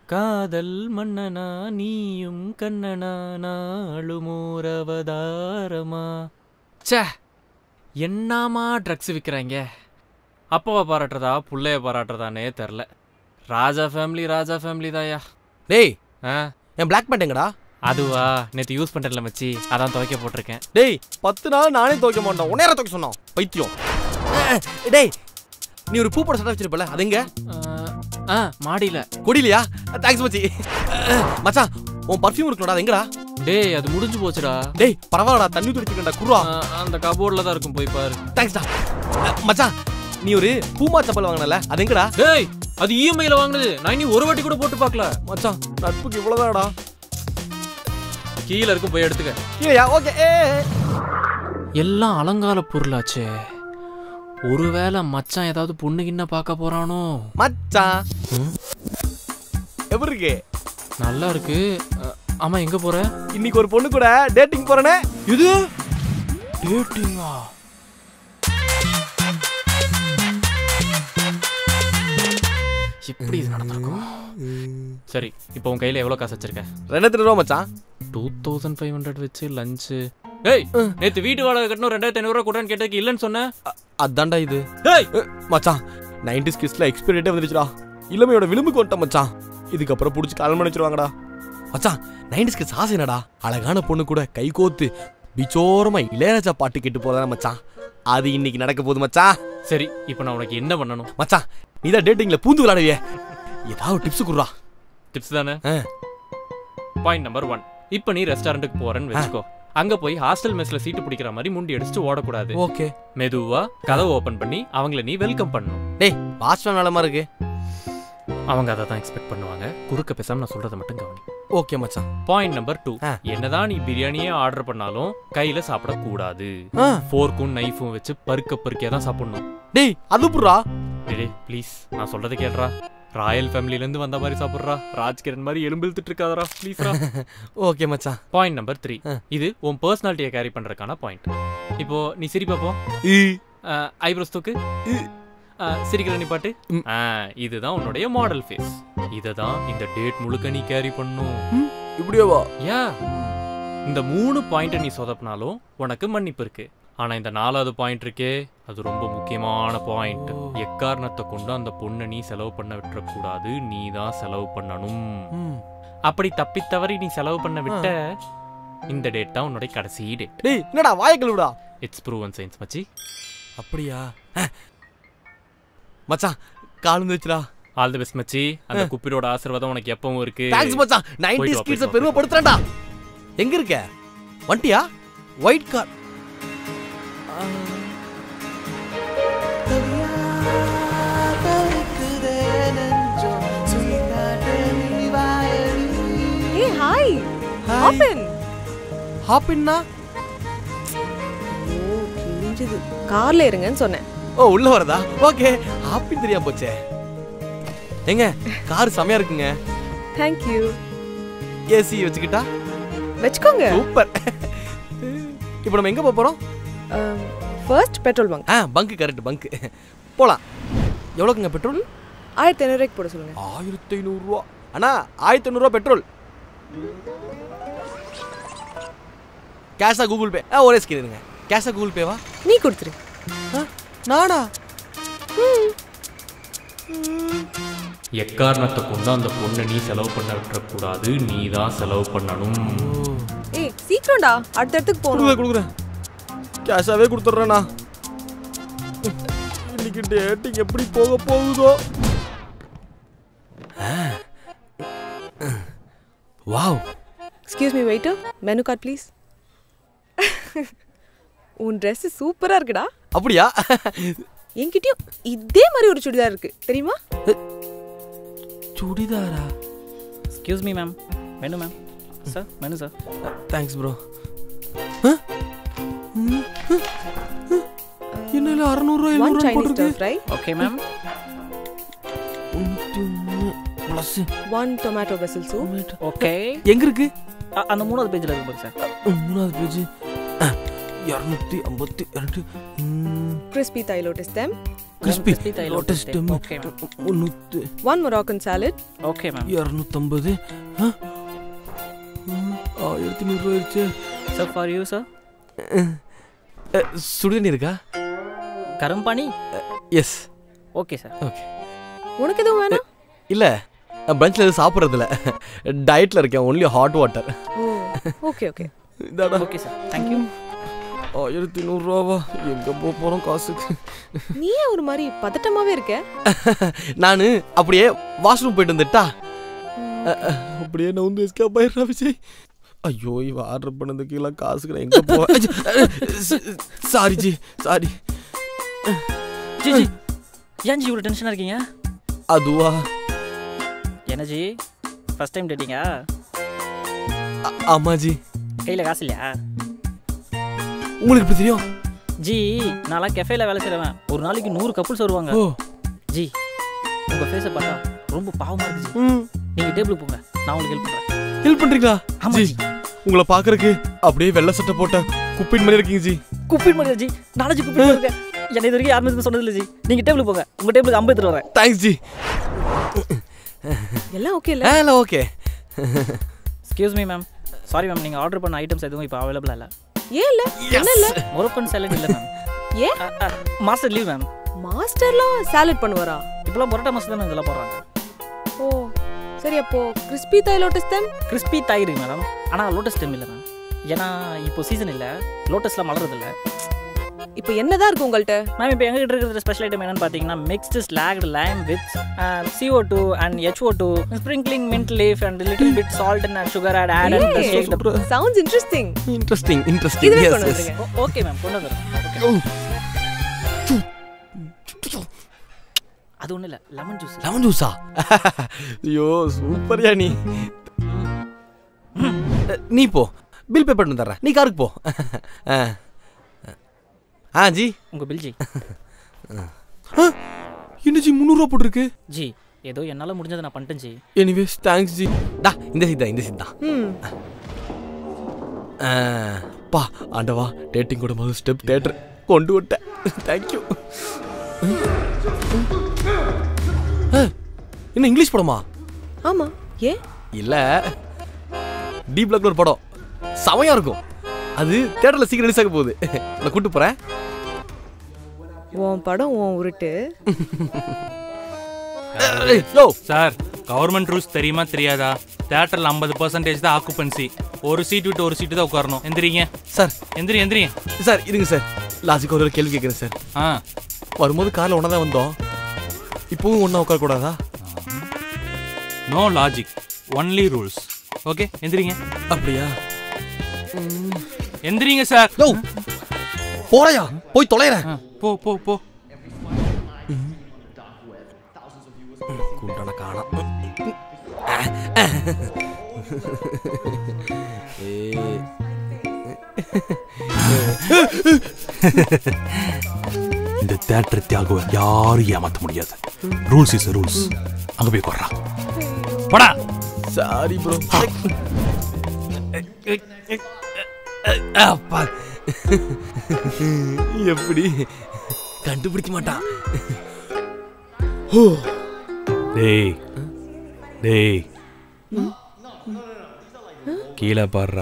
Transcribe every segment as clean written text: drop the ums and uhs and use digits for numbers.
காதல் மன்னனா நீயும் கண்ணனா நாளுமோரவதாரமா. சே, என்னமா ட்ரக்ஸ் விற்கிறாங்க. அப்பாவை பாராட்டுறதா புள்ளைய பாராட்டுறதானே தெரில. ராஜா ஃபேமிலி தாயா. டேய் என் பிளாக் பேண்ட் எங்கடா? அதுவா, நேற்று யூஸ் பண்ணுறல மச்சி, அதான் துவைக்க போட்டிருக்கேன். டேய் 10 நாள் நானே துவைக்க மாட்டேன், உன்னையார துவைக்க சொன்னான் பைத்தியம். டேய் நீ ஒரு பூ போட சட்டை வச்சிருப்பல, அது எங்க? மாடியில். குடிலையா? தேங்க்ஸ் மச்சி. மச்சான் உன் பர்ஃப்யூம் இருக்குடா, அது எங்கடா? டேய் அது முடிஞ்சு போச்சுடா. டேய் பரவாயில்லடா, தண்ணி துடிச்சுக்கண்டா குருவா. அந்த கபோர்டில் தான் இருக்கும், போய் பாரு. தேங்க்ஸ்டா. மச்சான் நீ ஒரு பூமா சப்பல் வாங்கினல, அது எங்கடா? டேய் அது இஎம்ஐல வாங்கினது, நான் இனி ஒரு வாட்டி கூட போட்டு பார்க்கல. மச்சான் நட்புக்கு இவ்வளவுதான்டா. கீழே இருக்கும், போய் எடுத்துக்க. கீழயா? ஓகே. எல்லாம் அலங்கார பொருளாச்சே. ஒருவேளை மச்சான் ஏதாவது பொண்ணு கிண்ண பார்க்க போறானோ? மச்சான் எப்படி இருக்கு? நல்லா இருக்கு. ஆமா, எங்க போற? இன்னைக்கு ஒரு பொண்ணு கூட டேட்டிங் போறனே. இது டேட்டிங்கா? எப்படி இது நடந்திருக்கும்? சரி, இப்போ உன் கையில எவ்வளவு காசு வச்சிருக்க? 2000 ரூபா மச்சான். 2500 வச்சு லஞ்ச். ஏய் நேத்து வீட்டு வாடகை கட்டணும் 2500 ரூபா கூடன்னு கேட்டதுக்கு இல்லன்னு சொன்ன. அதான்டா இது. ஏய் மச்சான் 90s கிட்ஸ்ல எக்ஸ்பைரி டேட்டே வந்துருச்சுடா. இளமையோட விளிம்புக்கு வந்துட்டேன் மச்சான். இதுக்கப்புறம் புடிச்சு கால் பண்ணிச்சிருவாங்கடா. மச்சான் 90s கிட்ஸ் ஆசை என்னடா? அழகான பொண்ணு கூட கை கோத்து பிச்சோரமா இளையராஜா பாட்டு கேட்டு போறதா மச்சான். அது இன்னைக்கு நடக்க போகுது மச்சான். சரி, இப்போ நான் உனக்கு என்ன பண்ணணும்? மச்சான் நீதான் டேட்டிங்ல பூந்து விளையாடுவியே, ஏதாவது டிப்ஸ் குடுறா. டிப்ஸ் தானே? Point number 1. இப்போ நீ ரெஸ்டாரண்ட்டுக்கு போறேன்னு வெச்சுக்கோ. அங்க போய் ஹாஸ்டல் மெஸ்ல சீட்டு பிடிக்கிற மாதிரி முண்டி அடிச்சுட்டு ஓடக்கூடாது. ஓகே. மெதுவா கதவை ஓபன் பண்ணி அவங்கள நீ வெல்கம் பண்ணணும். டேய் வாட்ச்மேன் வேலை மாதிரி இருக்கு. அவங்க அதை தான் எக்ஸ்பெக்ட் பண்ணுவாங்க. குறுக்க பேசாம நான் சொல்றதை மட்டும் கவனி. ஓகே மச்சான். Point number 2. என்னதான் நீ பிரியாணியே ஆர்டர் பண்ணாலும் கையில சாப்பிடக்கூடாது. ஃபோர்க்கும் நைஃபும் வச்சு பருக்கையா தான் சாப்பிடணும். டேய் அது புறா. டேய் ப்ளீஸ் நான் சொல்றதை கேளுடா. ராயல் ஃபேமிலில இருந்து வந்த மாதிரி சாப்பிடுறா. ராஜ்கிரண் மாதிரி எலும்பு இழுத்துட்டு இருக்காதடா ப்ளீஸ்ரா. ஓகே மச்சான். Point number 3. இது உன் பர்சனாலிட்டியை கேரி பண்றதுக்கான பாயிண்ட். இப்போ நீ சிரிப்பா போ. ஐப்ரோஸ் தூக்கு. சிரிக்கிற நீ பாட்டு. இதுதான் உன்னுடைய மாடல் ஃபேஸ். இததான் இந்த டேட் முழுக்க நீ கேரி பண்ணும். இப்படியேவா? யா, இந்த 3 பாயிண்ட் நீ சொதப்பினாலும் உனக்கு மன்னிப்பு இருக்கு. ஆனா இந்த 4வது பாயிண்ட் இருக்கே, அது ரொம்ப முக்கியமான பாயிண்ட். எக்காரணத்தை கொண்டு அந்த பொண்ணை நீ செலவு பண்ண விட்டுறக்கூடாது. நீ தான் செலவு பண்ணணும். அப்படி தப்பி தவறி நீ செலவு பண்ண விட்ட இந்த டேட் தான் உன்னுடைய கடைசி டேட். டேய் என்னடா வாயை கழுவுடா. இட்ஸ் ப்ரூவன் சயின்ஸ் மச்சி. அப்படியா? மச்சான் கால் வந்துச்சுடா. ஆல் தி பெஸ்ட் மச்சி. அந்த குப்பிரோட ஆசீர்வாதம் உனக்கு எப்பவும் இருக்கு. தேங்க்ஸ் மச்சான். 90s kids பெருமைப்படுத்துறடா. எங்க இருக்க? வண்டியா? White car. Hey hi. Hop in. Hop inna? ஓ கிழிஞ்சது. கார்ல இருங்கன்னு சொன்னேன். ஓ உள்ள வரதா? ஓகே. ஹாப் இன் தெரியாம போச்சே. எங்க கார் செமையா இருக்குங்க. Thank you. ஏசி வச்சுக்கிட்டா? வெச்சுக்கோங்க. சூப்பர். இப்போ நம்ம எங்க போறோம்? First petrol bunk. Bunk correct bunk. போலாம். எவ்வளவுங்க பெட்ரோல்? 1500 ரூபாய்க்கு போட சொல்லுங்க. 1500 ரூபாய். அண்ணா 1500 ரூபாய் பெட்ரோல். கேஷா Google Pay? ஒரே ஸ்கேன் இருங்க. கேஷா கூகுள் பேவா? நீ கொடுத்துரு. நானா? எக்காரணத்தை கொண்டு அந்த பொண்ணை நீ செலவு பண்ண விட்டுறக்கூடாது. நீ தான் செலவு பண்ணணும். ஏய் சீக்கிரம்டா, அடுத்த இடத்துக்கு போகணும். கொடுக்குறேன். கேஷாவே கொடுத்துட்றேண்ணா. இன்னைக்கு டேட்டிங் எப்படி போக போகுதோ. Wow. Excuse me waiter, menu card please. உன் ட்ரெஸ் சூப்பரா இருக்குடா. அப்படியா? என்கிட்டயும் இதே மாதிரி ஒரு சுடிதார் இருக்கு தெரியுமா? சுடிதாரா? Excuse me ma'am, menu ma'am. Sir menu sir. Thanks bro. என்னல 600 ரூபாய் 700 போட்டுருக்கு. Okay ma'am. 1 tomato basil soup. ஓகே. எங்க இருக்கு? அந்த 3வது பேஜ்ல இருக்கு சார். 3வது page. 252 crispy Thai lotus stem, crispy Thai lotus stem Okay, ma'am. 300 one Moroccan salad, Okay, ma'am. 250 1100 ஆயிடுச்சு. Sir, for you, sir. சுடுதண்ணி இருக்கா? Garam pani? Yes. Okay, sir. Okay. உனக்கு எதுவும் வேணாம்? இல்ல பஞ்ச்ல எதுவும் சாப்பிட்றது இல்லை, டயட்ல இருக்கேன், only hot water. Oh okay okay. இதாடா. Okay, sir. Thank you. 1100 ரூபாவா? எங்க போறோம் காசுக்கு? நீயே ஒரு மாதிரி பதட்டமாவே இருக்க. நான் அப்படியே வாஷ்ரூம் போயிட்டு வந்துட்டா அப்படியே நான் வந்து எஸ்கேப் ஆயிடுறா விஜய். ஐயோ இவ ஆர்டர் பண்ணதுக்கு எல்லாம் காசுக்கு நான் எங்க போவேன்? Sorry ji, sorry. ஜி ஜி ஏன் ஜி இவ்வளோ டென்ஷனாக இருக்கீங்க? அதுவா? என்ன ஜி ஃபர்ஸ்ட் டைம் டேட்டிங்கா? ஆமா ஜி. கையில் காசு இல்லையா? உங்களுக்கு எப்படி தெரியும்? ஜி நான்லாம் கெஃபேல வேலை செய்கிறவன், ஒரு நாளைக்கு 100 கப்புள்ஸ் வருவாங்க. ஓ ஜி உங்கள் ஃபேஸை பார்த்தா ரொம்ப பாவமாக இருக்கு ஜி. நீங்கள் டேபிளுக்கு போங்க, நான் உங்களுக்கு ஹெல்ப் பண்ணுறேன். ஹெல்ப் பண்றீங்களா? ஆமா ஜி ஜி. உங்களை பாக்குறதுக்கு அப்படியே வெள்ளை சட்டை போட்ட குப்பின் மாதிரி இருக்கீங்க ஜி. குப்பின் மாதிரியா ஜி? நாளைக்கு குப்பின் இருக்கேன். என்னை இது வரைக்கும் யாருமே சொன்னதில்லை ஜி. நீங்கள் டேபிளுக்கு போங்க, உங்கள் டேபிளுக்கு 50 எடுத்துட்டு வரேன். Thanks G. எல்லாம் ஓகே இல்ல? இல்ல okay. Excuse me ma'am, sorry ma'am, நீங்கள் ஆர்டர் பண்ண ஐட்டம்ஸ் எதுவும் இப்போ அவைலபிளாக இல்லை. ஏன் இல்ல? என்ன இல்ல? மொரோக்கன் சாலட் இல்லை மேம். ஏன்? Master leave ma'am. மாஸ்டர்லாம் சாலட் பண்ணுவாரா? இப்போலாம் பரோட்டா மாஸ்டர் தான் இதெல்லாம் போடுறாங்க. ஓ சரி, அப்போ crispy Thai lotus stem? Crispy Thai இருக்கு மேடம், ஆனால் லோட்டஸ் ஸ்டெம் இல்லை மேம். ஏன்னா இப்போ சீசன் இல்லை, லோட்டஸ்லாம் மலர்றதில்லை. இப்போ என்னதான் இருக்கு உங்கள்கிட்ட? மேம் இப்போ எங்ககிட்ட இருக்கிற ஸ்பெஷல் ஐட்டம் என்னன்னு பார்த்தீங்கன்னா mixed slaked lime with CO2 and HO2, sprinkling mint leaf and little bit salt and sugar add and the shake the. Sounds interesting. Interesting இதுவே எஸ் கொண்டு எஸ். வந்துருங்க. ஓகே மேம், கொண்டு வந்துடுறேன். அது ஒன்றும் இல்லை, லெமன் ஜூஸ். லெமன் ஜூஸா? ஐயோ சூப்பர்யா நீ. நீ போ, பில் பே பண்ணி தர்றேன், நீ காருக்கு போ. ஜி உங்கள் பில் ஜி. என்ன ஜி 300 ரூபா போட்டிருக்கு? ஜி ஏதோ என்னால் முடிஞ்சதை நான் பண்ணிட்டேன் ஜி. Anyways thanks G. டா இந்த சீட் தான். பா ஆண்டவா, டேட்டிங் கூட முதல் ஸ்டெப் தேட்டர் கொண்டு விட்டேன். தேங்க்யூ. என்ன இங்கிலீஷ் படமா? ஆமா. ஏன்? இல்ல டி பிளாக்ல ஒரு படம் செமையா இருக்கும், அது தியேட்டர்ல சீக்கிரம் ரிலீஸ் ஆக போகுது, நான் கூட்டு போறேன். உன் படம் உன் உருட்டு. சார் கவர்மெண்ட் ரூல்ஸ் தெரியுமா தெரியாதா? தியேட்டர்ல 50% தான் ஆக்குபென்சி, ஒரு சீட் விட்டு ஒரு சீட்டு தான் உட்காரணும். எந்திரிங்க சார். எந்திரிங்க சார் இருங்க சார், லாஜிக் ஒரு கேள்வி கேட்குறேன் சார். வரும்போது காரில் ஒன்றா தான் வந்தோம், இப்போவும் ஒன்றா உட்கார கூடாதா? No logic, only rules. Okay எந்திரிங்க. அப்படியா? எந்திரிங்க சார். போறையா, போய் தொலைறேன். போ போ போ. குண்டான காணா. இந்த தியேட்டர் தியாகுவை யாரும் ஏமாற்ற முடியாது. Rules is rules. அங்க போய் கொறா படா. Sorry bro. அப்பா எப்படி கண்டுபிடிக்க மாட்டான். டேய் டேய் கீழே பாடுறா.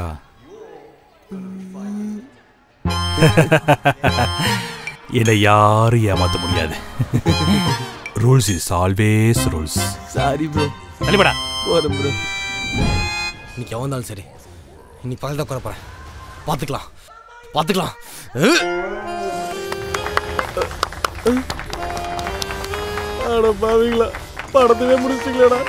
என்னை யாரும் ஏமாற்ற முடியாது. Rules is always rules. Sorry bro. தள்ளிப்படா. போதும் ப்ரோ. இன்னைக்கு எவன் இருந்தாலும் சரி, இன்னைக்கு பக்கத்தில் உட்கார போகிறேன். பார்த்துக்கலாம். அட பாவீங்களா, படத்தையே முடிச்சிட்டீங்களாடா.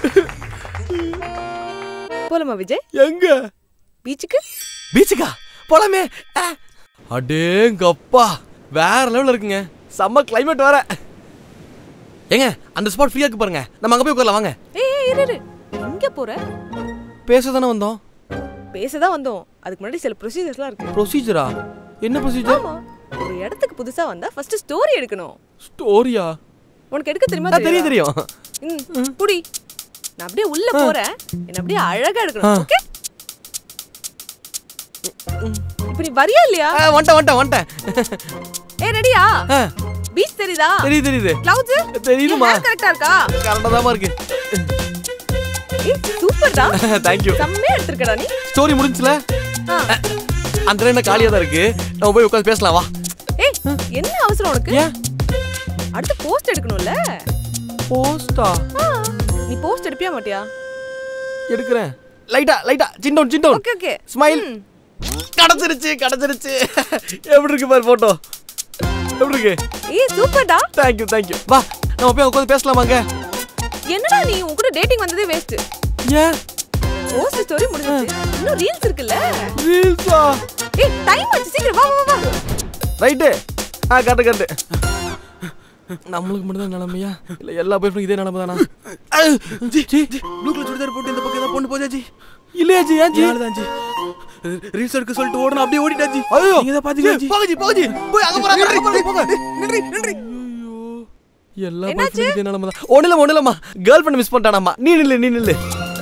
போலாமா விஜய்? எங்க? பீச்சுக்கா போலாமே. அடேங்கப்பா, வேற லெவலில் இருக்குங்க, செம்ம கிளைமேட் வேற. ஏங்க அந்த ஸ்பாட் ஃப்ரீயா இருக்கு பாருங்க, நம்ம அங்க போய் உட்காரலாம் வாங்க. ஏய் இரு, எங்க போற? பேச தானே வந்தோம். பேசதான் வந்தோம், அதுக்கு முன்னாடி சில ப்ரொசீஜர்ஸ்லாம் இருக்கு. ப்ரொசீஜரா? என்ன ப்ரொசீஜர்? ஆமா, ஒரு இடத்துக்கு புதுசா வந்தா ஃபர்ஸ்ட் ஸ்டோரி எடுக்கணும். ஸ்டோரியா? உனக்கு எடுக்க தெரியுமா? தெரியும். புடி, நான் அப்படியே உள்ள போறேன், என்ன அப்படியே அழகா எடுக்கணும். ஓகே? இப்ப நீ வரியா இல்லையா? வந்துட்டேன். ஏய் ரெடியா? ஆ, பீச் தெரியுதா? தெரியுது. கிளவுட்ஸ் தெரியுதுமா. கரெக்ட்டா இருக்கா? கரெக்டா தான் இருக்கு. ஏய் சூப்பர்டா. Thank you. செம்மையா எடுத்துக்கடா நீ. ஸ்டோரி முடிஞ்சுல? ஆ. அந்த என்ன காலியா தான் இருக்கு. நம்ம போய் உட்கார்ந்து பேசலாம் வா. ஏய் என்ன அவசரம் உனக்கு? ஏன்? அடுத்து போஸ்ட் எடுக்கணும்ல? போஸ்டா? நீ போஸ்ட் எடுப்பியா மாட்டியா? எடுக்கிறேன். லைட்டா சின் டவுன். ஓகே. ஸ்மைல். கடச்சிருச்சு. எப்படி இருக்கு பாரு போட்டோ. எப்படி இருக்கு? ஏய் சூப்பர்டா. Thank you. வா நம்ம போய் உட்கார்ந்து பேசலாமாங்க? என்னடா நீ உன் கூட டேட்டிங் வந்ததே வேஸ்ட். ஏன்? போஸ்ட் ஸ்டோரி முடிஞ்சிருச்சு. இன்னும் ரீல்ஸ் இருக்குல்ல? ரீல்ஸா? ஏய் டைம் ஆச்சு சீக்கிரம் வா. ரைட். கரெக்ட். நம்மளுக்கு மட்டும் தான் நிலைமையா இல்ல எல்லா பாய்ஃப்ரெண்டும் இதே நிலைமை தானா? ஜி ப்ளூ கலர் சுடிதார் போட்டு இந்த பக்கம் ஏதாவது பொண்ணு போச்சா ஜி? இல்லையா ஜி? ஏன் ஜி? நாளதான் ஜி ரீல்ஸ் எடுக்க சொல்லிட்டு ஓடணும் அப்படியே ஓடிட்டா ஜி. ஐயோ நீங்க தான் பாத்தீங்க ஜி. போங்க ஜி போய் அங்க போங்க. நின்றி. ஐயோ எல்லா பாய்ஃப்ரெண்டும் இதே நிலைமை தான். ஒண்ணுலமா கேர்ள் ஃப்ரெண்ட் மிஸ் பண்ணிட்டானாமா. நீ நில்லு.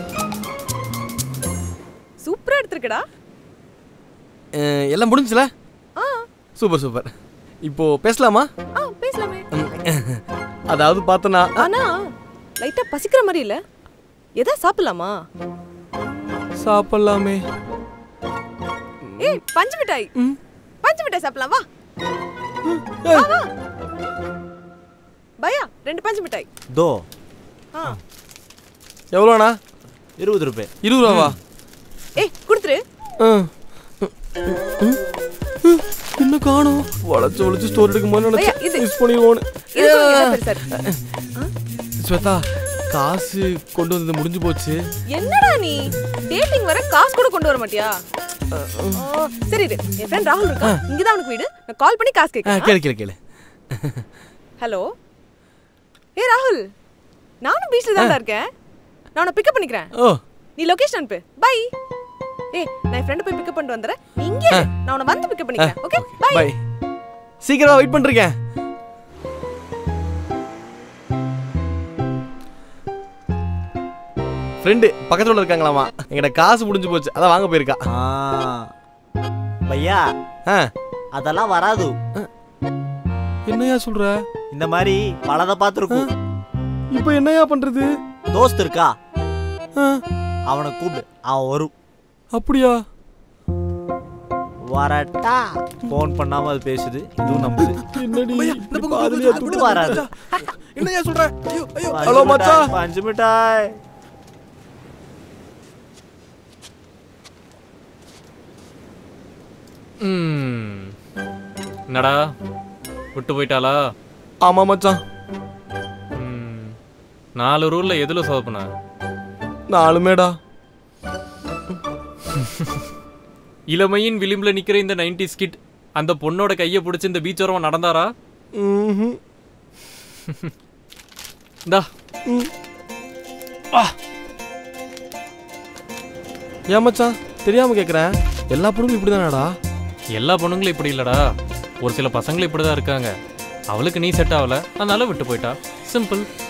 சூப்பரா எடுத்துக்கடா. எல்லாம் முடிஞ்சுல? சூப்பர். இப்போ பேசலாமா? பேசலாமே. அதாவது பார்த்தனா ஆனா லைட்டா பசிக்கிற மாதிரி இல்ல. ஏதா சாப்பிடலாமா? சாப்பிடலாமே. ஏய் பஞ்சு மிட்டாய் சாப்பிடலாம் வா. பையா 2 பஞ்சு மிட்டாய். தோ. எவ்வளோண்ணா? 20 ரூபாய். 20 ரூபாவா? ஏய் குடுத்துரு. இன்னும் காணோம். வளைச்சு ஸ்டோரி எடுக்கும்போது நினைச்சு மிஸ் பண்ணிடுவோன்னு. ஸ்வேதா காசு கொண்டு வந்தது முடிஞ்சு போச்சு. என்னடா நீ டேட்டிங் வர காசு கூட கொண்டு வர மாட்டியா? சரி என் ஃப்ரெண்ட் ராகுல் இருக்கா. இங்க தான் உனக்கு வீடு. நான் கால் பண்ணி காசு கேக்குறேன். கேளு. ஹலோ. ஏய் ராகுல் நானும் பீச்ல தான் இருக்கேன். நான் உன்னை பிக்கப் பண்ணிக்கிறேன். நீ லொகேஷன் அனுப்பு. பை. ஏய் நான் ஃப்ரெண்ட் போய் பிக்கப் பண்ணிட்டு வந்தறேன். இங்க நான் உன்னை வந்து பிக்கப் பண்ணிக்கிறேன். Okay bye. சீக்கிரமா வெயிட் பண்றேன். ஃப்ரெண்ட் பக்கத்துல இருக்காங்களாமா. எங்கட காசு முடிஞ்சு போச்சு. அத வாங்க போயிருக்கா. பையா அதெல்லாம் வராது. என்னையா சொல்ற? இந்த மாதிரி பலத பாத்துருக்கும். இப்போ என்னையா பண்றது? தோஸ்த் இருக்கா அவனை கூப்பிடு. அவன் வரும். அப்படியா? வரட்டா. போன் பண்ணாம அது பேசுது. இதுவும் நம்புது. என்னடி இந்த பாதிலே தூட்டு வராது. என்னையா சொல்ற? ஐயோ ஹலோ மச்சான். பஞ்சு மிட்டாய். என்னடா விட்டு போயிட்டாளா? ஆமா மச்சான். 4 ரூல்ல எதுல சோதப்பனா? 4மேடா. இளமையின் விளிம்புல நிக்கிற இந்த 90s கிட் அந்த பொண்ணோட கையை பிடிச்சி இந்த பீச் ஓரமா நடந்தாரா? இந்தா. ஏன் மச்சான் தெரியாம கேக்குறேன். எல்லா பொண்ணுங்களும் இப்படிதானடா? எல்லா பொண்ணுங்களும் இப்படி இல்லடா. ஒரு சில பசங்களும் இப்படிதான் இருக்காங்க. அவளுக்கு நீ செட் ஆகல, அதனால விட்டு போயிட்டா. சிம்பிள்.